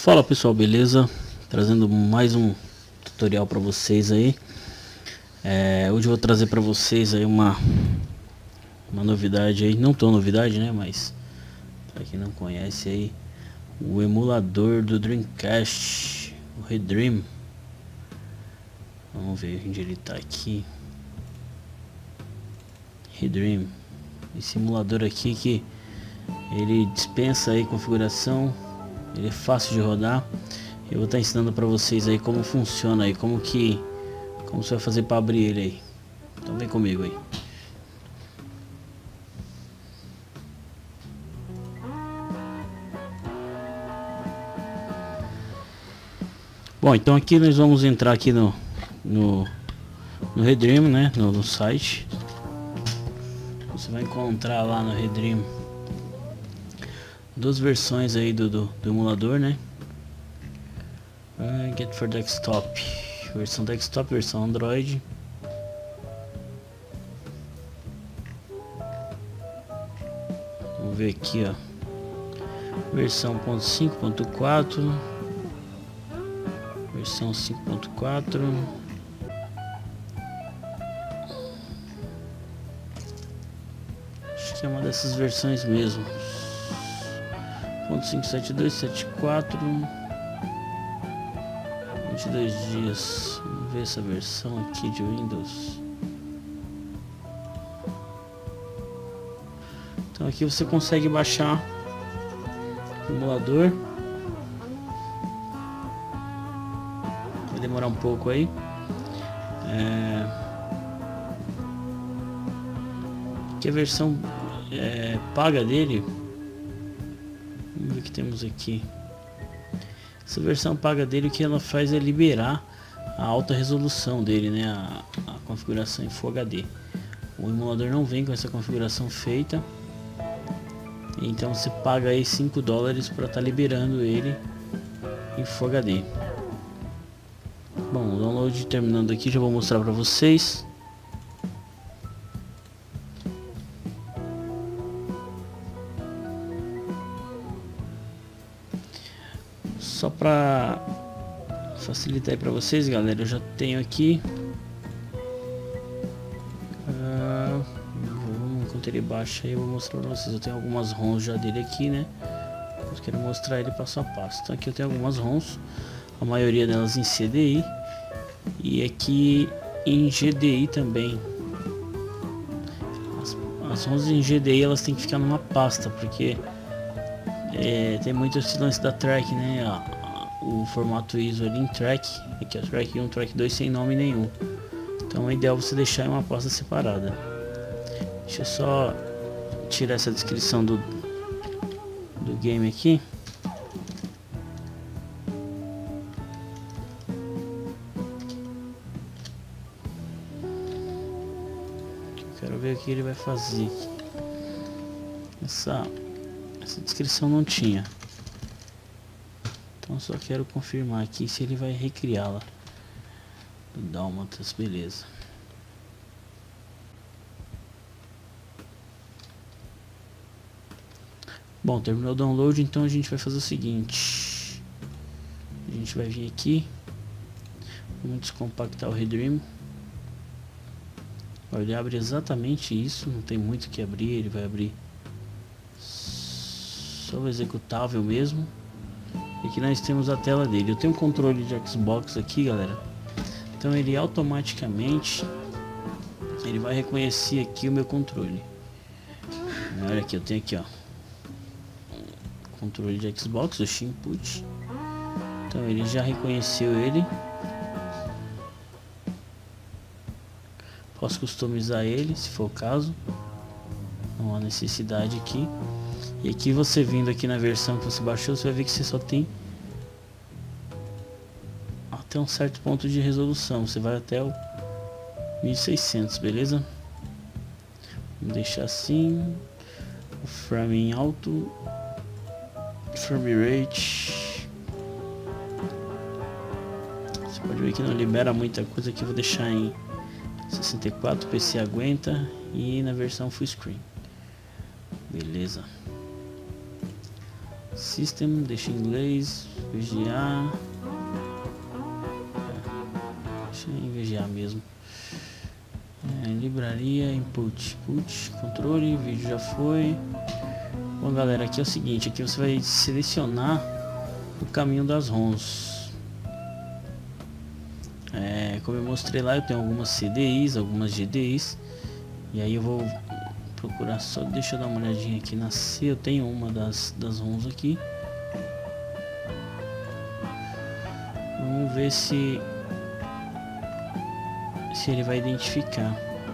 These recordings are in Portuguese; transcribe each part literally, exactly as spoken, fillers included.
Fala pessoal, beleza? Trazendo mais um tutorial para vocês aí. É, hoje eu vou trazer para vocês aí uma uma novidade aí, não tão novidade, né? Mas para quem não conhece aí, o emulador do Dreamcast, o Redream. Vamos ver onde ele tá aqui. Redream, esse emulador aqui que ele dispensa aí configuração. Ele é fácil de rodar. Eu vou estar ensinando para vocês aí como funciona aí, como que como você vai fazer para abrir ele aí. Então vem comigo aí. Bom, então aqui nós vamos entrar aqui no no, no Redream, né, no, no site. Você vai encontrar lá no Redream duas versões aí do, do, do emulador, né? Uh, get for desktop, versão desktop, versão Android. Vamos ver aqui, ó, versão ponto cinco ponto quatro, versão cinco ponto quatro. Acho que é uma dessas versões mesmo. ponto cinco sete dois sete quatro, vinte e dois dias. Vamos ver essa versão aqui de Windows. Então aqui você consegue baixar o emulador. Vai demorar um pouco aí. É... Que a versão é, paga dele. Vamos ver o que temos aqui. Essa versão paga dele, o que ela faz é liberar a alta resolução dele, né? A, a configuração em Full H D. O emulador não vem com essa configuração feita. Então você paga aí cinco dólares para estar tá liberando ele em Full H D. Bom, o download terminando aqui, já vou mostrar para vocês. Só para facilitar aí para vocês, galera, eu já tenho aqui. Uh, enquanto ele baixa aí, eu vou mostrar para vocês. Eu tenho algumas ROMs já dele aqui, né? Eu quero mostrar ele passo a passo. Então aqui eu tenho algumas ROMs, a maioria delas em C D I e aqui em G D I também. As, as ROMs em G D I elas têm que ficar numa pasta, porque É, tem muito esse lance da track, né? A, a, o formato I S O ali em track. Aqui é track um, track dois sem nome nenhum. Então é ideal você deixar em uma pasta separada. Deixa eu só tirar essa descrição do, do game aqui. Eu quero ver o que ele vai fazer. Essa Essa descrição não tinha. Então só quero confirmar aqui se ele vai recriá-la. Dálmatas, beleza. Bom, terminou o download, então a gente vai fazer o seguinte. A gente vai vir aqui. Vamos descompactar o Redream. Ele abre exatamente isso, não tem muito o que abrir, ele vai abrir só o executável mesmo. E aqui nós temos a tela dele. Eu tenho um controle de Xbox aqui, galera. Então ele automaticamente ele vai reconhecer aqui o meu controle. Olha aqui, eu tenho aqui, ó, controle de Xbox, o Input. Então ele já reconheceu ele. Posso customizar ele, se for o caso. Não há necessidade aqui. E aqui você vindo aqui na versão que você baixou, você vai ver que você só tem até um certo ponto de resolução. Você vai até o mil e seiscentos, beleza? Vamos deixar assim. O frame em alto, frame rate. Você pode ver que não libera muita coisa aqui. Eu vou deixar em sessenta e quatro, P C aguenta, e na versão full screen. Beleza. System, deixa em inglês, V G A. Deixa em V G A mesmo. É, livraria, input, input, controle, vídeo já foi. Bom galera, aqui é o seguinte, aqui você vai selecionar o caminho das ROMs. É, como eu mostrei lá, eu tenho algumas C D Is, algumas G D Is. E aí eu vou procurar só, deixa eu dar uma olhadinha aqui na C, eu tenho uma das, das ROMs aqui. Vamos ver se se ele vai identificar.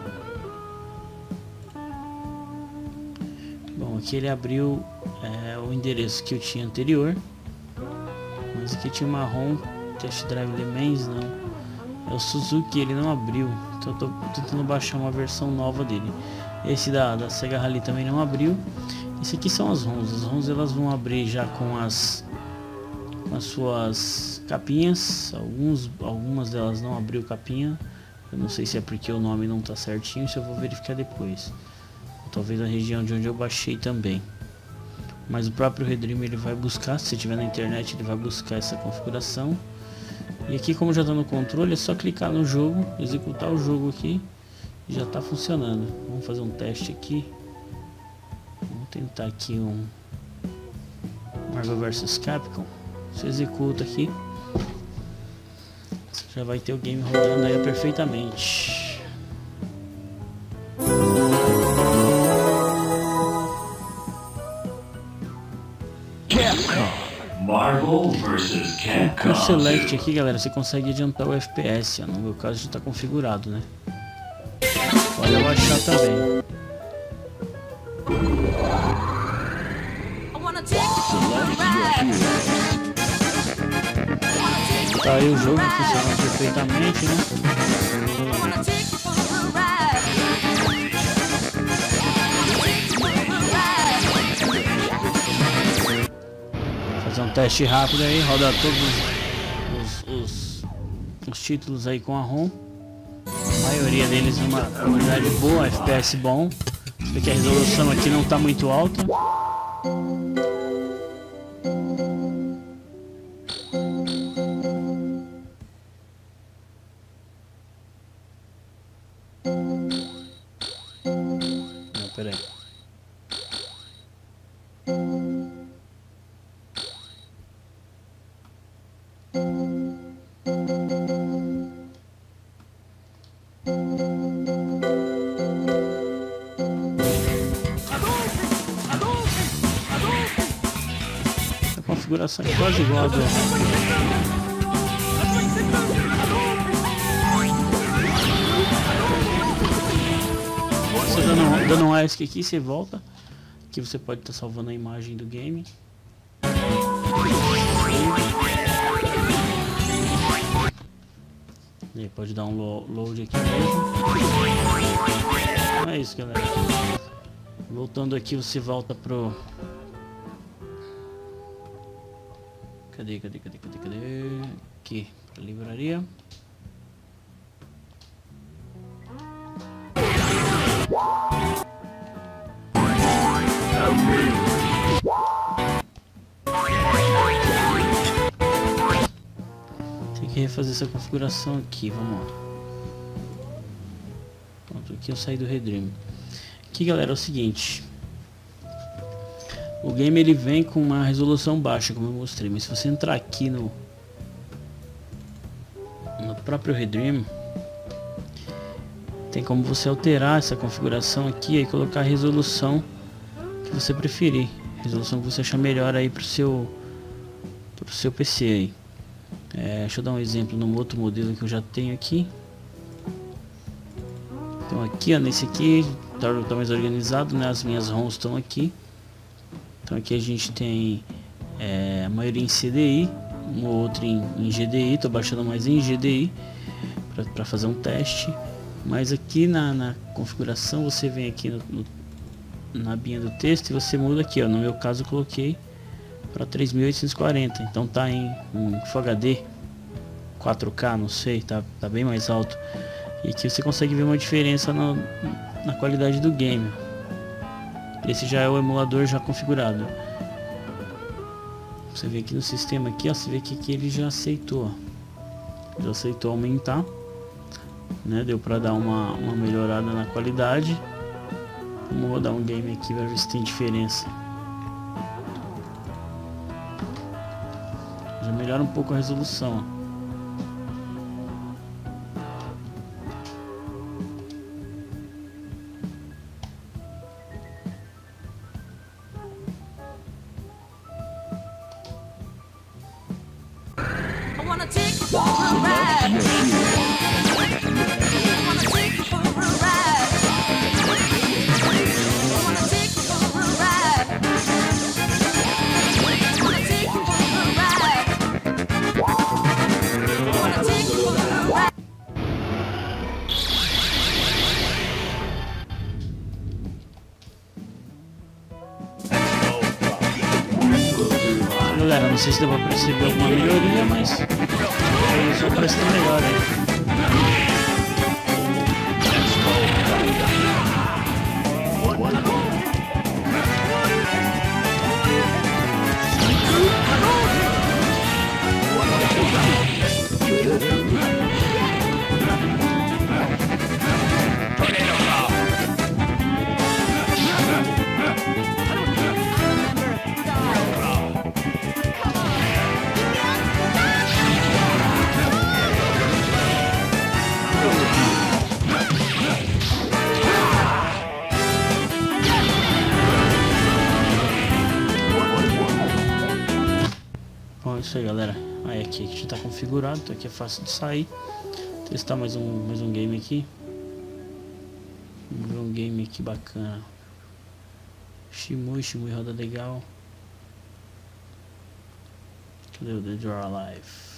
Bom, aqui ele abriu é, o endereço que eu tinha anterior, mas aqui tinha uma ROM Test Drive Elements, não. É o Suzuki, ele não abriu, então eu tô tentando baixar uma versão nova dele. Esse da, da Sega Rally também não abriu. Esse aqui são as ROMs. As ROMs elas vão abrir já com as, com as suas capinhas. Alguns, algumas delas não abriu capinha. Eu não sei se é porque o nome não tá certinho, se eu vou verificar depois. Talvez a região de onde eu baixei também. Mas o próprio Redream ele vai buscar, se tiver na internet ele vai buscar essa configuração. E aqui, como já está no controle, é só clicar no jogo, executar o jogo aqui e já está funcionando. Vamos fazer um teste aqui. Vamos tentar aqui um Marvel versus. Capcom. Você executa aqui, você já vai ter o game rodando aí perfeitamente. Marvel versus. Com o Select aqui, galera, você consegue adiantar o F P S. Ó, no meu caso já está configurado, né? Pode abaixar também. Tá aí o jogo funcionando perfeitamente, né? Fazer um teste rápido aí, roda todos os, os, os títulos aí com a ROM. A maioria deles numa qualidade boa, F P S bom. Você vê que a resolução aqui não está muito alta. Não, peraí. A configuração é quase igual a do... Você dando, dando um ESC aqui, você volta. Aqui você pode estar salvando a imagem do game. E pode dar um load aqui mesmo. É isso, galera. Voltando aqui, você volta pro... Cadê, cadê, cadê, cadê, cadê? Aqui, pra livraria. Tem que refazer essa configuração aqui, vamos lá. Pronto, aqui eu saí do Redream. Aqui, galera, é o seguinte. O game ele vem com uma resolução baixa, como eu mostrei, mas se você entrar aqui no no próprio Redream, tem como você alterar essa configuração aqui e colocar a resolução que você preferir, resolução que você achar melhor aí pro seu pro seu P C aí. É, deixa eu dar um exemplo num outro modelo que eu já tenho aqui. Então aqui, ó, nesse aqui tá, tá mais organizado, né? As minhas ROMs estão aqui. Então aqui a gente tem é, a maioria em C D I, um ou outro em, em G D I. Tô baixando mais em G D I para fazer um teste. Mas aqui na, na configuração você vem aqui no, no, na abinha do texto e você muda aqui, ó. No meu caso eu coloquei para três mil oitocentos e quarenta, então tá em, em Full H D, quatro K, não sei, tá, tá bem mais alto. E aqui você consegue ver uma diferença no, na qualidade do game. Esse já é o emulador já configurado. Você vê aqui no sistema aqui, ó, você vê que aqui ele já aceitou, já aceitou aumentar, né? Deu para dar uma, uma melhorada na qualidade. Vamos rodar um game aqui para ver se tem diferença. Já melhora um pouco a resolução. Galera, não sei se deu pra perceber alguma melhoria, mas aí só parece que tá melhor aí. Bom, é isso aí, galera. Aí aqui já tá configurado, então aqui é fácil de sair. Testar mais um, mais um game aqui. Vamos ver um game aqui bacana. Shimui, Shimui roda legal. Cadê o Dead or Alive?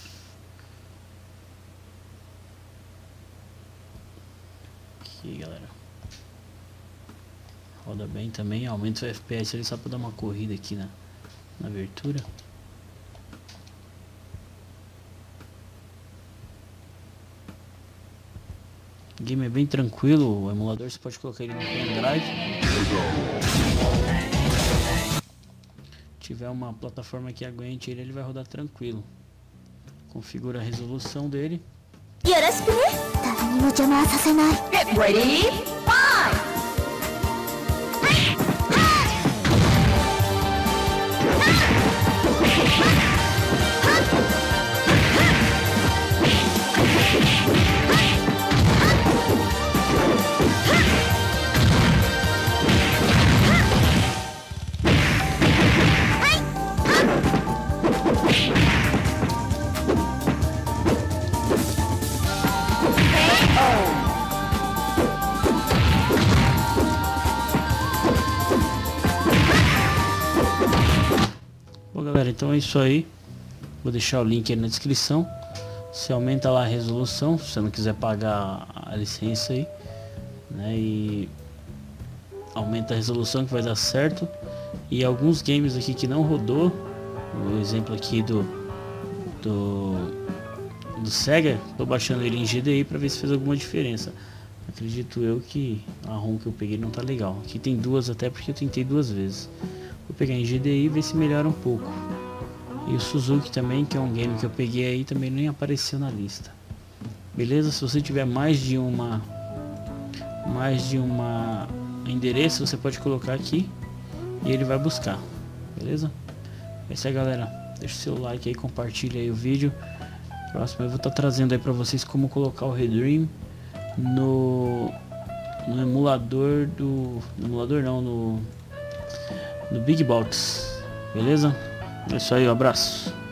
Aqui, galera. Roda bem também, aumenta o F P S ali só pra dar uma corrida aqui na, na abertura. O game é bem tranquilo, o emulador você pode colocar ele no pendrive. Se tiver uma plataforma que aguente ele, ele vai rodar tranquilo. Configura a resolução dele. Get ready, five! Bom, galera, então é isso aí. Vou deixar o link aí na descrição. Você aumenta lá a resolução, se você não quiser pagar a licença aí, né? E aumenta a resolução que vai dar certo. E alguns games aqui que não rodou, o exemplo aqui do do, do Sega, tô baixando ele em G D I para ver se fez alguma diferença. Acredito eu que a ROM que eu peguei não tá legal. Aqui tem duas até porque eu tentei duas vezes. Vou pegar em G D I e ver se melhora um pouco. E o Suzuki também, que é um game que eu peguei aí, também nem apareceu na lista. Beleza? Se você tiver mais de uma mais de uma endereço, você pode colocar aqui e ele vai buscar. Beleza? É isso aí, galera. Deixa o seu like aí, compartilha aí o vídeo. Próximo eu vou estar trazendo aí pra vocês como colocar o Redream no no emulador do no emulador não, no no Big Box. Beleza? É isso aí, um abraço.